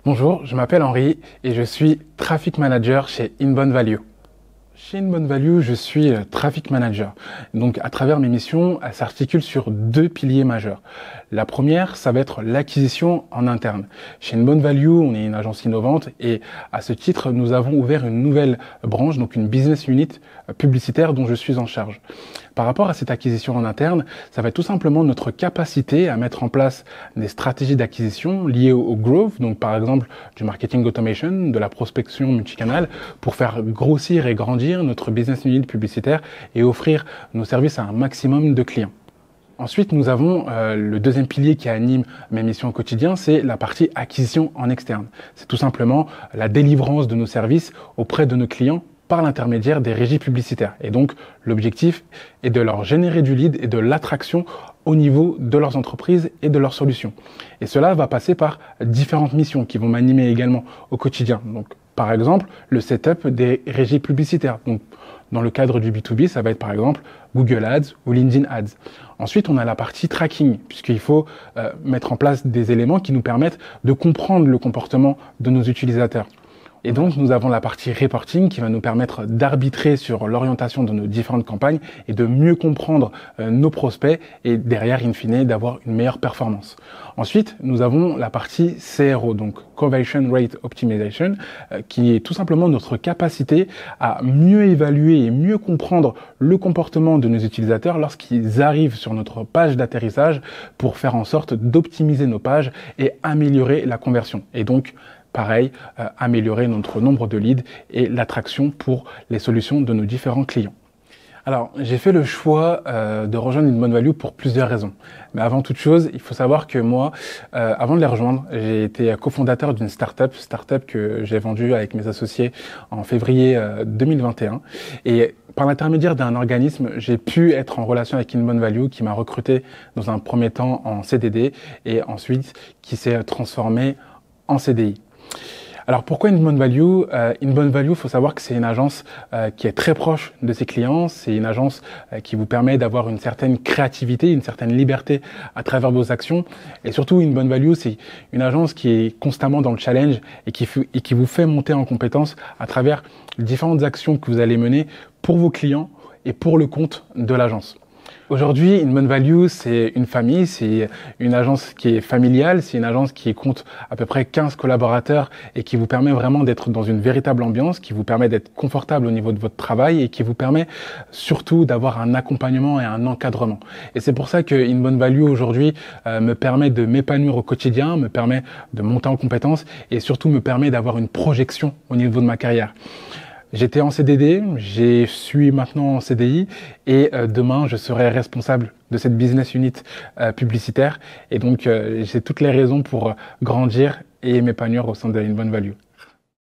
Bonjour, je m'appelle Henri et je suis Traffic Manager chez Inbound Value. Chez Inbound Value, je suis Traffic Manager. Donc, à travers mes missions, elles s'articulent sur deux piliers majeurs. La première, ça va être l'acquisition en interne. Chez Inbound Value, on est une agence innovante et à ce titre, nous avons ouvert une nouvelle branche, donc une business unit publicitaire dont je suis en charge. Par rapport à cette acquisition en interne, ça va être tout simplement notre capacité à mettre en place des stratégies d'acquisition liées au growth, donc par exemple du marketing automation, de la prospection multicanal, pour faire grossir et grandir notre business unit publicitaire et offrir nos services à un maximum de clients. Ensuite, nous avons le deuxième pilier qui anime mes missions au quotidien, c'est la partie acquisition en externe. C'est tout simplement la délivrance de nos services auprès de nos clients par l'intermédiaire des régies publicitaires. Et donc, l'objectif est de leur générer du lead et de l'attraction au niveau de leurs entreprises et de leurs solutions. Et cela va passer par différentes missions qui vont m'animer également au quotidien. Donc, par exemple, le setup des régies publicitaires. Donc, dans le cadre du B2B, ça va être par exemple Google Ads ou LinkedIn Ads. Ensuite, on a la partie tracking, puisqu'il faut mettre en place des éléments qui nous permettent de comprendre le comportement de nos utilisateurs. Et donc, nous avons la partie reporting qui va nous permettre d'arbitrer sur l'orientation de nos différentes campagnes et de mieux comprendre nos prospects et derrière, in fine, d'avoir une meilleure performance. Ensuite, nous avons la partie CRO, donc Conversion Rate Optimization, qui est tout simplement notre capacité à mieux évaluer et mieux comprendre le comportement de nos utilisateurs lorsqu'ils arrivent sur notre page d'atterrissage pour faire en sorte d'optimiser nos pages et améliorer la conversion. Et donc, pareil, améliorer notre nombre de leads et l'attraction pour les solutions de nos différents clients. Alors, j'ai fait le choix de rejoindre Inbound Value pour plusieurs raisons. Mais avant toute chose, il faut savoir que moi, avant de les rejoindre, j'ai été cofondateur d'une startup que j'ai vendue avec mes associés en février 2021. Et par l'intermédiaire d'un organisme, j'ai pu être en relation avec Inbound Value qui m'a recruté dans un premier temps en CDD et ensuite qui s'est transformé en CDI. Alors pourquoi Inbound Value? Inbound Value, il faut savoir que c'est une agence qui est très proche de ses clients. C'est une agence qui vous permet d'avoir une certaine créativité, une certaine liberté à travers vos actions. Et surtout, Inbound Value, c'est une agence qui est constamment dans le challenge et qui vous fait monter en compétence à travers différentes actions que vous allez mener pour vos clients et pour le compte de l'agence. Aujourd'hui, Inbound Value, c'est une famille, c'est une agence qui est familiale, c'est une agence qui compte à peu près 15 collaborateurs et qui vous permet vraiment d'être dans une véritable ambiance, qui vous permet d'être confortable au niveau de votre travail et qui vous permet surtout d'avoir un accompagnement et un encadrement. Et c'est pour ça que Inbound Value aujourd'hui me permet de m'épanouir au quotidien, me permet de monter en compétences et surtout me permet d'avoir une projection au niveau de ma carrière. J'étais en CDD, je suis maintenant en CDI et demain je serai responsable de cette business unit publicitaire et donc j'ai toutes les raisons pour grandir et m'épanouir au sein de Inbound Value.